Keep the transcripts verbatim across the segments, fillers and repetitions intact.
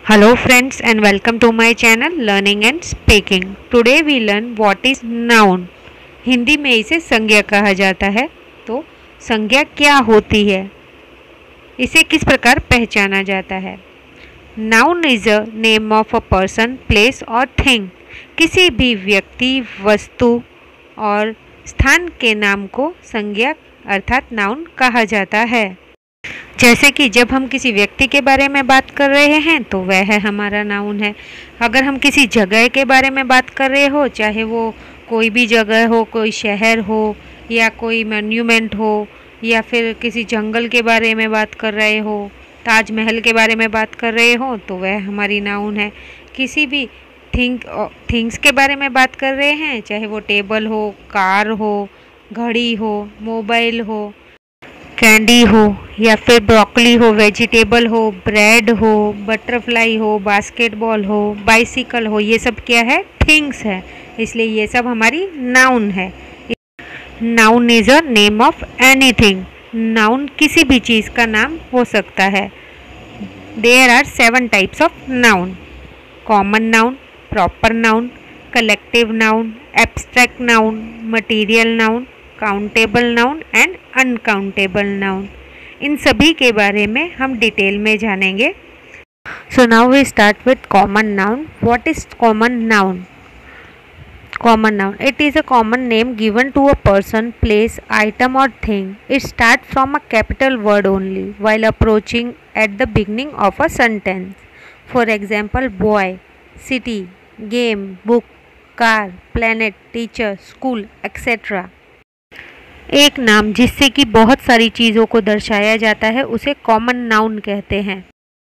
Hello friends and welcome to my channel Learning and Speaking. Today we learn what is noun. Hindi में इसे संज्ञा कहा जाता है। तो संज्ञा क्या होती है, इसे किस प्रकार पहचाना जाता है। Noun is a name of a person, place और thing. किसी भी व्यक्ति, वस्तु और स्थान के नाम को संज्ञा अर्थात नाउन कहा जाता है। जैसे कि जब हम किसी व्यक्ति के बारे में बात कर रहे हैं तो वह है हमारा नाउन है। अगर हम किसी जगह के बारे में बात कर रहे हो, चाहे वो कोई भी जगह हो, कोई शहर हो या कोई मॉन्यूमेंट हो, या फिर किसी जंगल के बारे में बात कर रहे हो, ताजमहल के बारे में बात कर रहे हो, तो वह हमारी नाउन है। किसी भी थिंग थिंग्स के बारे में बात कर रहे हैं, चाहे वो टेबल हो, कार हो, घड़ी हो, मोबाइल हो, कैंडी हो या फिर ब्रोकली हो, वेजिटेबल हो, ब्रेड हो, बटरफ्लाई हो, बास्केटबॉल हो, बाइसिकल हो, ये सब क्या है, थिंग्स है। इसलिए ये सब हमारी नाउन है। Noun is a name of anything. Noun किसी भी चीज़ का नाम हो सकता है। There are seven types of noun: common noun, proper noun, collective noun, abstract noun, material noun, countable noun and uncountable noun. इन सभी के बारे में हम डिटेल में जानेंगे। So now we start with common noun. What is common noun? Common noun, it is a common name given to a person, place, item or thing. It starts from a capital word only while approaching at the beginning of a sentence. For example, boy, city, game, book, car, planet, teacher, school, et cetera. एक नाम जिससे कि बहुत सारी चीज़ों को दर्शाया जाता है उसे कॉमन नाउन कहते हैं।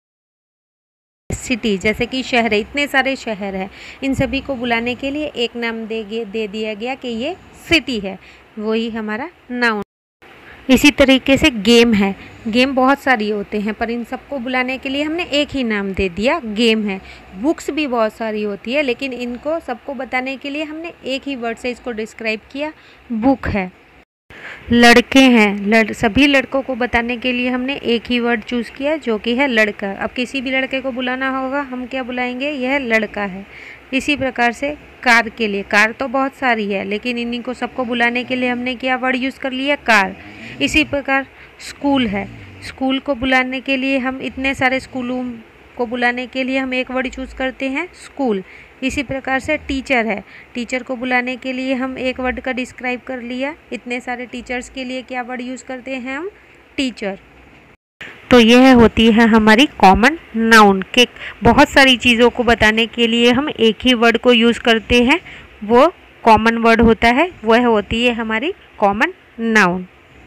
सिटी, जैसे कि शहर है, इतने सारे शहर हैं, इन सभी को बुलाने के लिए एक नाम दे दे दिया गया कि ये सिटी है, वही हमारा नाउन। इसी तरीके से गेम है, गेम बहुत सारी होते हैं पर इन सबको बुलाने के लिए हमने एक ही नाम दे दिया, गेम है। बुक्स भी बहुत सारी होती है लेकिन इनको सबको बताने के लिए हमने एक ही वर्ड से इसको डिस्क्राइब किया, बुक है। लड़के हैं, लड़ सभी लड़कों को बताने के लिए हमने एक ही वर्ड चूज़ किया जो कि है लड़का। अब किसी भी लड़के को बुलाना होगा हम क्या बुलाएंगे, यह लड़का है। इसी प्रकार से कार के लिए, कार तो बहुत सारी है लेकिन इन्हीं को सबको बुलाने के लिए हमने क्या वर्ड यूज़ कर लिया, कार। इसी प्रकार स्कूल है, स्कूल को बुलाने के लिए हम इतने सारे स्कूलों को बुलाने के लिए हम एक वर्ड चूज़ करते हैं, स्कूल। इसी प्रकार से टीचर है, टीचर को बुलाने के लिए हम एक वर्ड का डिस्क्राइब कर लिया, इतने सारे टीचर्स के लिए क्या वर्ड यूज़ करते हैं हम, टीचर। तो यह होती है हमारी कॉमन नाउन के बहुत सारी चीज़ों को बताने के लिए हम एक ही वर्ड को यूज़ करते हैं, वो कॉमन वर्ड होता है, वह होती है हमारी common noun.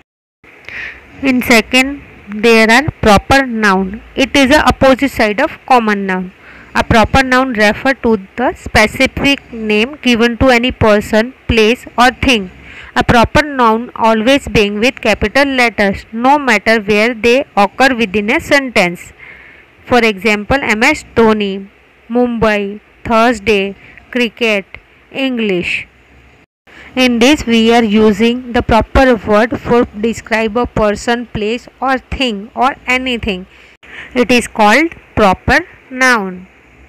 In second there are proper noun. It is the opposite side of common noun. A proper noun refer to the specific name given to any person, place or thing. A proper noun always begin with capital letters no matter where they occur within a sentence. For example, M S Dhoni, Mumbai, Thursday, cricket, English. In this we are using the proper word for describe a person, place or thing or anything. It is called proper noun.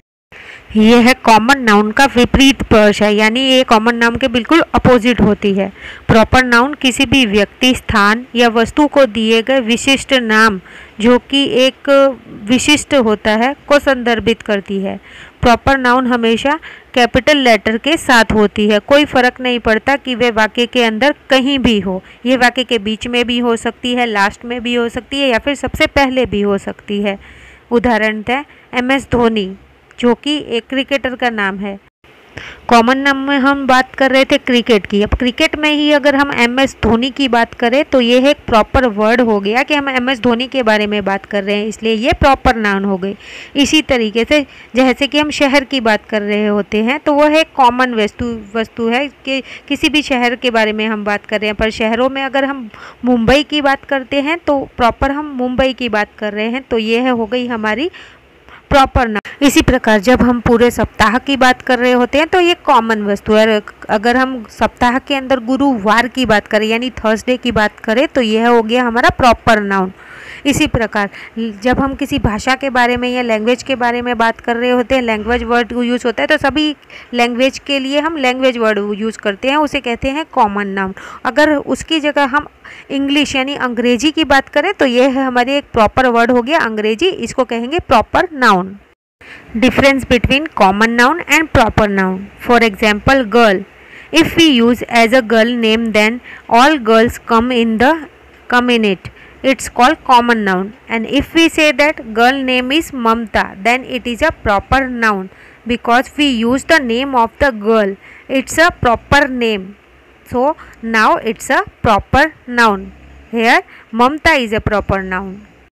यह है common noun का विपरीत पर्श है, यानी ये common noun के बिल्कुल opposite होती है। प्रॉपर नाउन किसी भी व्यक्ति, स्थान या वस्तु को दिए गए विशिष्ट नाम जो कि एक विशिष्ट होता है को संदर्भित करती है। प्रॉपर नाउन हमेशा कैपिटल लेटर के साथ होती है, कोई फ़र्क नहीं पड़ता कि वे वाक्य के अंदर कहीं भी हो। ये वाक्य के बीच में भी हो सकती है, लास्ट में भी हो सकती है या फिर सबसे पहले भी हो सकती है। उदाहरण है एम एस धोनी जो कि एक क्रिकेटर का नाम है। कॉमन नाम में हम बात कर रहे थे क्रिकेट की, अब क्रिकेट में ही अगर हम एम एस धोनी की बात करें तो ये एक प्रॉपर वर्ड हो गया कि हम एम एस धोनी के बारे में बात कर रहे हैं, इसलिए ये प्रॉपर नाउन हो गई। इसी तरीके से जैसे कि हम शहर की बात कर रहे होते हैं तो वह एक कॉमन वस्तु वस्तु है कि किसी भी शहर के बारे में हम बात कर रहे हैं, पर शहरों में अगर हम मुंबई की बात करते हैं तो प्रॉपर हम मुंबई की बात कर रहे हैं, तो यह हो गई हमारी प्रॉपर नाउन। इसी प्रकार जब हम पूरे सप्ताह की बात कर रहे होते हैं तो ये कॉमन वस्तु है। अगर हम सप्ताह के अंदर गुरुवार की बात करें यानी थर्सडे की बात करें तो यह हो गया हमारा प्रॉपर नाउन। इसी प्रकार जब हम किसी भाषा के बारे में या लैंग्वेज के बारे में बात कर रहे होते हैं, लैंग्वेज वर्ड यूज़ होता है, तो सभी लैंग्वेज के लिए हम लैंग्वेज वर्ड यूज़ करते हैं, उसे कहते हैं कॉमन नाउन। अगर उसकी जगह हम इंग्लिश यानी अंग्रेजी की बात करें तो यह है हमारे एक प्रॉपर वर्ड हो गया अंग्रेजी, इसको कहेंगे proper noun. Difference between common noun and proper noun. For example girl, if we use as a girl name then all girls come in the come in it, it's called common noun. And if we say that girl name is Mamta, then it is a proper noun because we use the name of the girl, it's a proper name, so now it's a proper noun. Here Mamta is a proper noun.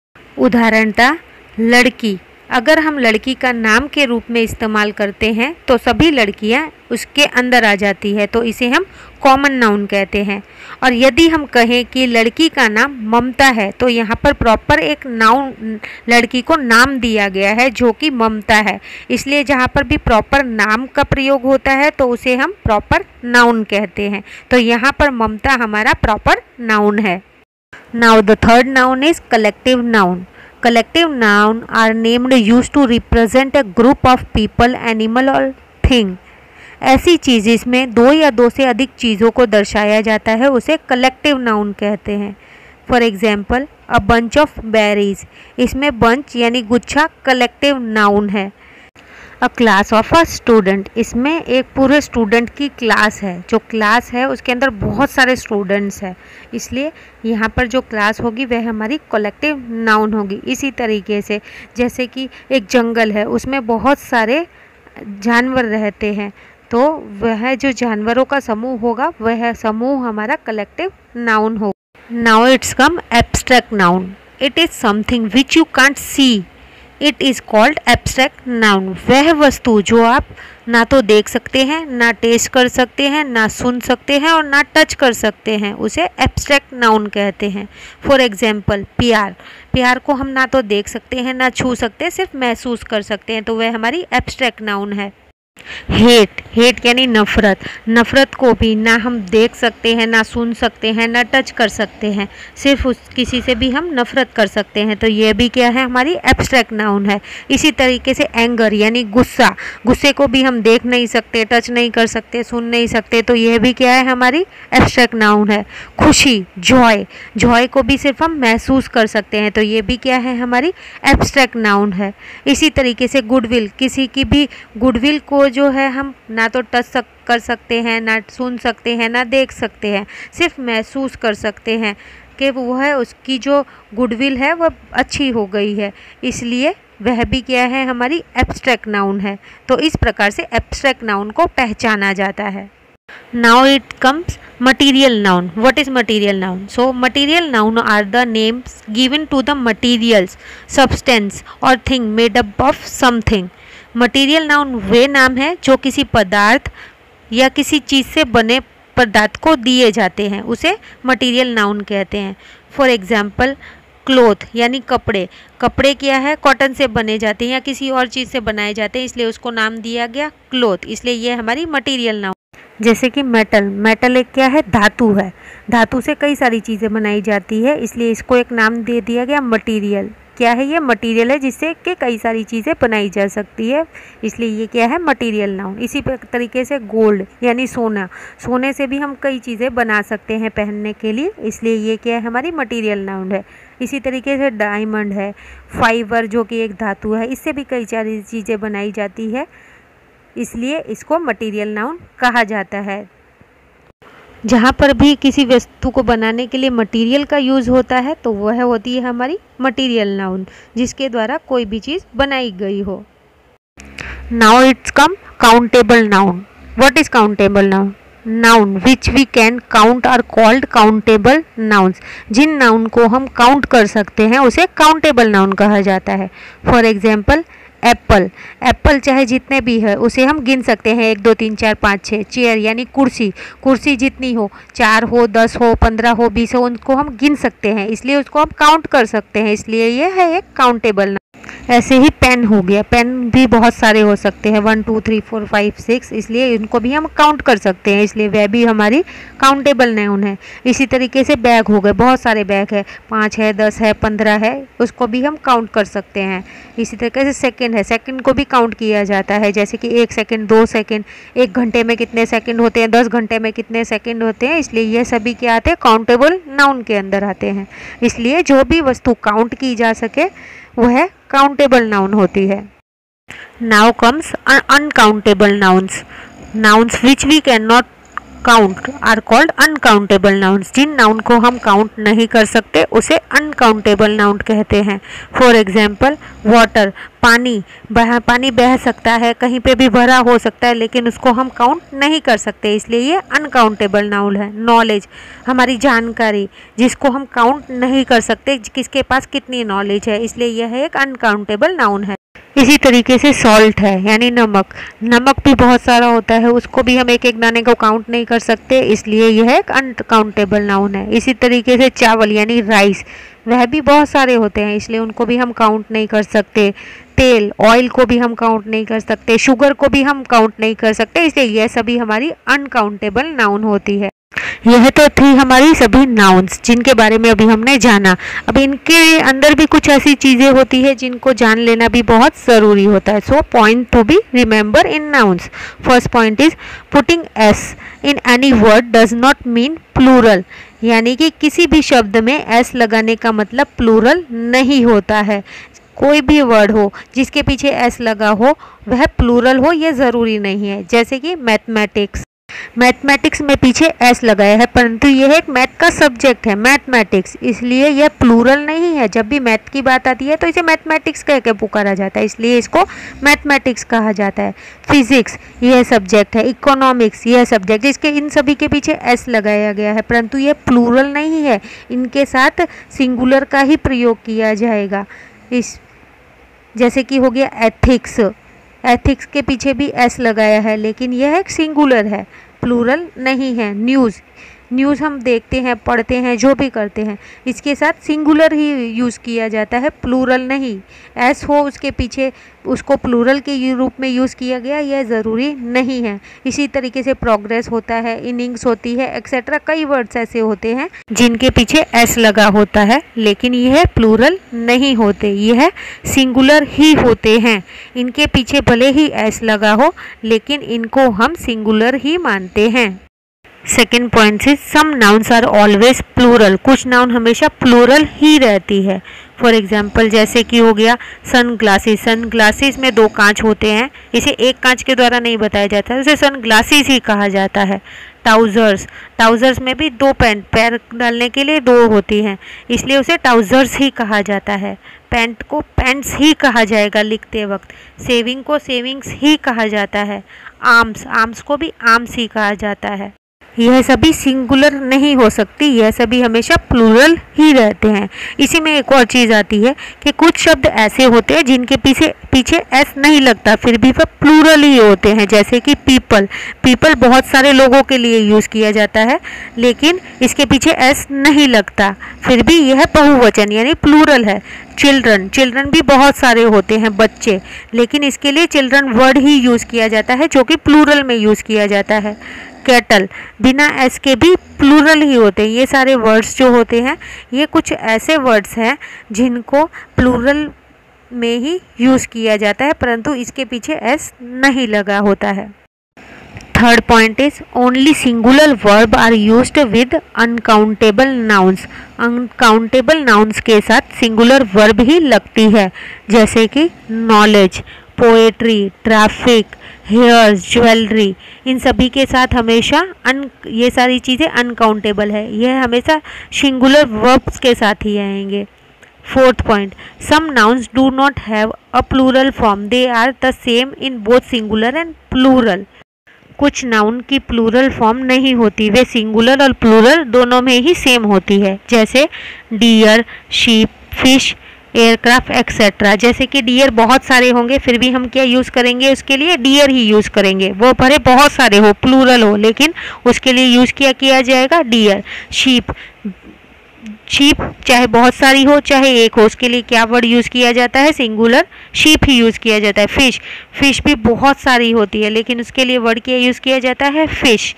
उदाहरणता लड़की, अगर हम लड़की का नाम के रूप में इस्तेमाल करते हैं तो सभी लड़कियां उसके अंदर आ जाती है, तो इसे हम कॉमन नाउन कहते हैं। और यदि हम कहें कि लड़की का नाम ममता है तो यहाँ पर प्रॉपर एक नाउन लड़की को नाम दिया गया है जो कि ममता है, इसलिए जहाँ पर भी प्रॉपर नाम का प्रयोग होता है तो उसे हम प्रॉपर नाउन कहते हैं। तो यहाँ पर ममता हमारा प्रॉपर नाउन है। Now the third noun is collective noun. Collective noun are named used to represent a group of people, animal or thing. ऐसी चीज़ जिसमें दो या दो से अधिक चीज़ों को दर्शाया जाता है उसे कलेक्टिव नाउन कहते हैं। For example a bunch of berries, इसमें बंच यानी गुच्छा कलेक्टिव नाउन है। A class of a student, इसमें एक पूरे स्टूडेंट की क्लास है, जो क्लास है उसके अंदर बहुत सारे स्टूडेंट्स हैं, इसलिए यहाँ पर जो क्लास होगी वह हमारी कलेक्टिव नाउन होगी। इसी तरीके से जैसे कि एक जंगल है उसमें बहुत सारे जानवर रहते हैं, तो वह जो जानवरों का समूह होगा वह समूह हमारा कलेक्टिव नाउन होगा। Now it's come abstract noun. It is something which you can't see, it is called abstract noun. वह वस्तु जो आप ना तो देख सकते हैं, ना टेस्ट कर सकते हैं, ना सुन सकते हैं और ना टच कर सकते हैं, उसे एब्स्ट्रैक्ट नाउन कहते हैं। फॉर एग्जाम्पल प्यार, प्यार को हम ना तो देख सकते हैं ना छू सकते, सिर्फ महसूस कर सकते हैं, तो वह हमारी एब्स्ट्रैक्ट नाउन है। हेट, हेट यानी नफ़रत, नफ़रत को भी ना हम देख सकते हैं, ना सुन सकते हैं, ना टच कर सकते हैं, सिर्फ उस किसी से भी हम नफ़रत कर सकते हैं, तो ये भी क्या है हमारी एब्स्ट्रैक्ट नाउन है। इसी तरीके से एंगर यानी गुस्सा, गुस्से को भी हम देख नहीं सकते, टच नहीं कर सकते, सुन नहीं सकते, तो यह भी क्या है हमारी एब्स्ट्रैक्ट नाउन है। खुशी, जॉय, जॉय को भी सिर्फ हम महसूस कर सकते हैं, तो ये भी क्या है हमारी एब्स्ट्रैक्ट नाउन है। इसी तरीके से गुडविल, किसी की भी गुडविल को जो है हम ना तो टच सक, कर सकते हैं, ना सुन सकते हैं, ना देख सकते हैं, सिर्फ महसूस कर सकते हैं कि वह उसकी जो गुडविल है वह अच्छी हो गई है, इसलिए वह भी क्या है हमारी एब्स्ट्रैक्ट नाउन है। तो इस प्रकार से एब्स्ट्रैक्ट नाउन को पहचाना जाता है। Now it comes material noun. What is material noun? So material noun are the names given to the materials, substance or thing made up of something. Material noun वे नाम है जो किसी पदार्थ या किसी चीज़ से बने पदार्थ को दिए जाते हैं, उसे मटीरियल नाउन कहते हैं। फॉर एग्जाम्पल क्लोथ यानी कपड़े, कपड़े क्या है कॉटन से बने जाते हैं या किसी और चीज़ से बनाए जाते हैं, इसलिए उसको नाम दिया गया क्लोथ, इसलिए ये हमारी मटीरियल नाउन। जैसे कि मेटल, मेटल एक क्या है धातु है, धातु से कई सारी चीज़ें बनाई जाती है, इसलिए इसको एक नाम दे दिया गया मटीरियल। क्या है ये मटीरियल है जिससे कि कई सारी चीज़ें बनाई जा सकती है, इसलिए ये क्या है मटीरियल नाउन। इसी तरीके से गोल्ड यानी सोना, सोने से भी हम कई चीज़ें बना सकते हैं पहनने के लिए, इसलिए ये क्या है हमारी मटीरियल नाउन है। इसी तरीके से डायमंड है, फाइबर जो कि एक धातु है, इससे भी कई सारी चीज़ें बनाई जाती है, इसलिए इसको मटीरियल नाउन कहा जाता है। जहाँ पर भी किसी वस्तु को बनाने के लिए मटेरियल का यूज़ होता है तो वह होती है हमारी मटेरियल नाउन, जिसके द्वारा कोई भी चीज़ बनाई गई हो। Now it's come countable noun. What is countable noun? Noun which we can count are called countable nouns. जिन नाउन को हम काउंट कर सकते हैं उसे काउंटेबल नाउन कहा जाता है। फॉर एग्जाम्पल एप्पल, एप्पल चाहे जितने भी है उसे हम गिन सकते हैं, एक दो तीन चार पाँच छः। चेयर यानी कुर्सी, कुर्सी जितनी हो, चार हो, दस हो, पंद्रह हो, बीस हो, उनको हम गिन सकते हैं, इसलिए उसको हम काउंट कर सकते हैं, इसलिए ये है एक काउंटेबल नाउन। ऐसे ही पेन हो गया, पेन भी बहुत सारे हो सकते हैं, one two three four five six, इसलिए इनको भी हम काउंट कर सकते हैं, इसलिए वह भी हमारी काउंटेबल नाउन है। इसी तरीके से बैग हो गए, बहुत सारे बैग है, पाँच है, दस है, पंद्रह है, उसको भी हम काउंट कर सकते हैं। इसी तरीके से सेकंड है, सेकंड को भी काउंट किया जाता है, जैसे कि एक सेकंड, दो सेकंड, एक घंटे में कितने सेकंड होते हैं, दस घंटे में कितने सेकंड होते हैं, इसलिए ये सभी क्या आते हैं, काउंटेबल नाउन के अंदर आते हैं। इसलिए जो भी वस्तु काउंट की जा सके वह काउंटेबल नाउन होती है। Now comes uncountable nouns. Nouns which we can not count are called uncountable nouns. जिन नाउन को हम काउंट नहीं कर सकते उसे अनकाउंटेबल नाउन कहते हैं। फॉर एग्जाम्पल वाटर, पानी बह पानी बह सकता है, कहीं पे भी भरा हो सकता है, लेकिन उसको हम काउंट नहीं कर सकते, इसलिए ये अनकाउंटेबल नाउन है। नॉलेज, हमारी जानकारी, जिसको हम काउंट नहीं कर सकते किसके पास कितनी नॉलेज है, इसलिए यह एक अनकाउंटेबल नाउन है। इसी तरीके से सॉल्ट है, यानी नमक। नमक भी बहुत सारा होता है, उसको भी हम एक एक दाने को काउंट नहीं कर सकते, इसलिए यह एक अनकाउंटेबल नाउन है। इसी तरीके से चावल यानी राइस, वह भी बहुत सारे होते हैं, इसलिए उनको भी हम काउंट नहीं कर सकते। तेल, ऑयल को भी हम काउंट नहीं कर सकते, शुगर को भी हम काउंट नहीं कर सकते, इसलिए यह सभी हमारी अनकाउंटेबल नाउन होती है। यह तो थी हमारी सभी नाउन्स जिनके बारे में अभी हमने जाना। अब इनके अंदर भी कुछ ऐसी चीज़ें होती है जिनको जान लेना भी बहुत ज़रूरी होता है। So point to be remember in nouns. First point is putting s in any word does not mean plural, यानी कि किसी भी शब्द में एस लगाने का मतलब प्लूरल नहीं होता है। कोई भी वर्ड हो जिसके पीछे एस लगा हो वह प्लूरल हो यह ज़रूरी नहीं है। जैसे कि मैथमेटिक्स, मैथमेटिक्स में पीछे एस लगाया है, परंतु यह एक मैथ का सब्जेक्ट है, मैथमेटिक्स, इसलिए यह प्लूरल नहीं है। जब भी मैथ की बात आती है तो इसे मैथमेटिक्स कह के पुकारा जाता है, इसलिए इसको मैथमेटिक्स कहा जाता है। फिजिक्स यह सब्जेक्ट है, इकोनॉमिक्स यह सब्जेक्ट, इसके इन सभी के पीछे एस लगाया गया है, परंतु यह प्लूरल नहीं है, इनके साथ सिंगुलर का ही प्रयोग किया जाएगा। इस जैसे कि हो गया एथिक्स, एथिक्स के पीछे भी एस लगाया है, लेकिन यह एक सिंगुलर है, प्लूरल नहीं है। न्यूज़, न्यूज़ हम देखते हैं, पढ़ते हैं, जो भी करते हैं, इसके साथ सिंगुलर ही यूज़ किया जाता है, प्लूरल नहीं। एस हो उसके पीछे उसको प्लूरल के रूप में यूज़ किया गया यह ज़रूरी नहीं है। इसी तरीके से प्रोग्रेस होता है, इनिंग्स होती है, एक्सेट्रा कई वर्ड्स ऐसे होते हैं जिनके पीछे एस लगा होता है, लेकिन यह प्लूरल नहीं होते, यह सिंगुलर ही होते हैं। इनके पीछे भले ही एस लगा हो लेकिन इनको हम सिंगुलर ही मानते हैं। सेकेंड पॉइंट से some nouns are always plural, कुछ नाउन हमेशा प्लूरल ही रहती है। फॉर एग्जाम्पल जैसे कि हो गया सन ग्लासेस, सन ग्लासेस में दो कांच होते हैं, इसे एक कांच के द्वारा नहीं बताया जाता है, उसे सन ग्लासेस ही कहा जाता है। ट्राउजर्स, ट्राउजर्स में भी दो पैंट, पैर डालने के लिए दो होती हैं, इसलिए उसे ट्राउजर्स ही कहा जाता है। पैंट को पैंट्स ही कहा जाएगा लिखते वक्त। सेविंग को सेविंग्स ही कहा जाता है। आर्म्स, आर्म्स को भी आर्म्स ही कहा जाता है। यह सभी सिंगुलर नहीं हो सकती, यह सभी हमेशा प्लूरल ही रहते हैं। इसी में एक और चीज़ आती है कि कुछ शब्द ऐसे होते हैं जिनके पीछे पीछे एस नहीं लगता, फिर भी वह प्लूरल ही होते हैं। जैसे कि पीपल, पीपल बहुत सारे लोगों के लिए यूज़ किया जाता है, लेकिन इसके पीछे एस नहीं लगता, फिर भी यह बहुवचन यानी प्लूरल है। चिल्ड्रन, चिल्ड्रन भी बहुत सारे होते हैं, बच्चे, लेकिन इसके लिए चिल्ड्रन वर्ड ही यूज़ किया जाता है जो कि प्लूरल में यूज़ किया जाता है। कैटल बिना एस के भी प्लूरल ही होते हैं। ये सारे वर्ड्स जो होते हैं ये कुछ ऐसे वर्ड्स हैं जिनको प्लूरल में ही यूज़ किया जाता है, परंतु इसके पीछे एस नहीं लगा होता है। Third point is only singular verb are used with uncountable nouns. Uncountable nouns के साथ सिंगुलर वर्ब ही लगती है, जैसे कि knowledge, poetry, traffic, hairs, jewellery, इन सभी के साथ हमेशा अन ये सारी चीज़ें अनकाउंटेबल है, यह हमेशा सिंगुलर वर्ब्स के साथ ही आएंगे। Fourth point, some nouns do not have a plural form, they are the same in both singular and plural. कुछ नाउन की प्लूरल फॉर्म नहीं होती, वे सिंगुलर और प्लूरल दोनों में ही सेम होती है, जैसे deer, sheep, fish, aircraft etcetera. जैसे कि डियर बहुत सारे होंगे फिर भी हम क्या यूज़ करेंगे, उसके लिए डियर ही यूज़ करेंगे, वो भरे बहुत सारे हो, प्लूरल हो, लेकिन उसके लिए यूज़ किया किया जाएगा डियर। शीप शीप चाहे बहुत सारी हो चाहे एक हो, उसके लिए क्या वर्ड यूज़ किया जाता है? सिंगुलर शीप ही यूज़ किया जाता है। फिश, फिश भी बहुत सारी होती है लेकिन उसके लिए वर्ड क्या यूज़ किया जाता है? Fish.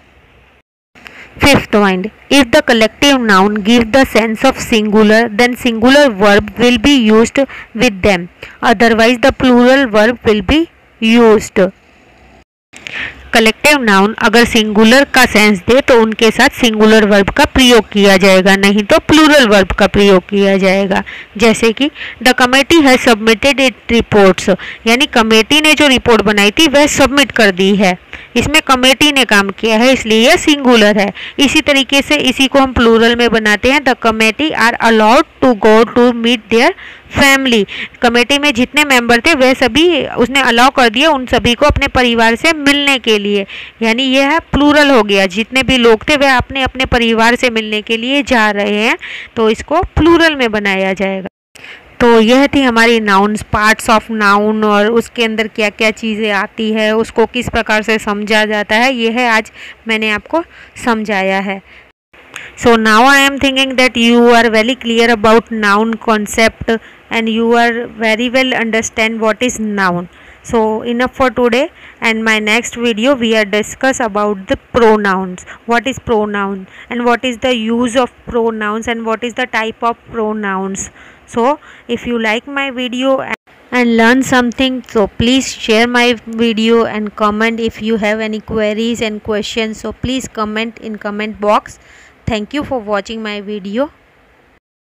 Fifth point, if the collective noun gives the sense of singular, then singular verb will be used with them. Otherwise, the plural verb will be used. Collective noun अगर singular का sense दे तो उनके साथ singular verb का प्रयोग किया जाएगा, नहीं तो प्लूरल वर्ब का प्रयोग किया जाएगा। जैसे कि the committee has submitted it reports, यानी कमेटी ने जो रिपोर्ट बनाई थी वह सबमिट कर दी है। इसमें कमेटी ने काम किया है इसलिए यह सिंगुलर है। इसी तरीके से इसी को हम प्लूरल में बनाते हैं, the committee are allowed to go to meet their family. Committee में जितने मेंबर थे वह सभी उसने अलाउ कर दिया उन सभी को अपने परिवार से मिलने के लिए, यानी यह है प्लूरल हो गया। जितने भी लोग थे वह अपने अपने परिवार से मिलने के लिए जा रहे हैं, तो इसको प्लूरल में बनाया जाएगा। तो यह थी हमारी नाउन्स, पार्ट्स ऑफ नाउन, और उसके अंदर क्या क्या चीज़ें आती है, उसको किस प्रकार से समझा जाता है, यह है आज मैंने आपको समझाया है। So now I am thinking that you are very clear about noun concept and you are very well understand what is noun. So enough for today, and my next video we are discuss about the pronouns. What is pronoun and what is the use of pronouns and what is the type of pronouns. So if you like my video and learn something, so please share my video and comment if you have any queries and questions. So please comment in comment box. Thank you for watching my video.